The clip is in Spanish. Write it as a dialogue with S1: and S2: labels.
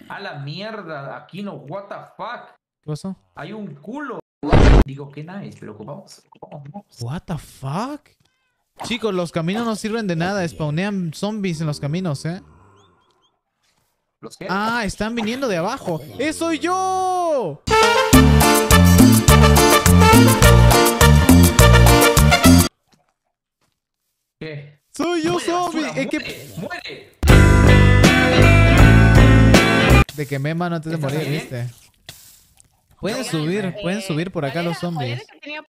S1: A la mierda, aquí no, what the fuck.
S2: ¿Qué pasó?
S1: Hay un culo. Digo, qué nice, pero ocupamos mobs.
S2: What the fuck? Chicos, los caminos no sirven de nada. Spawnean zombies en los caminos, ¿eh?
S1: ¿Los qué?
S2: Ah, están viniendo de abajo. ¡Eh, soy yo!
S1: ¿Qué?
S2: ¡Soy yo,
S1: Muere,
S2: zombie!
S1: basura,
S2: Es que...
S1: muere.
S2: Te quemé, mano, antes de
S1: ¿Estás
S2: morir,
S1: bien?
S2: ¿viste? Pueden subir por acá los zombies.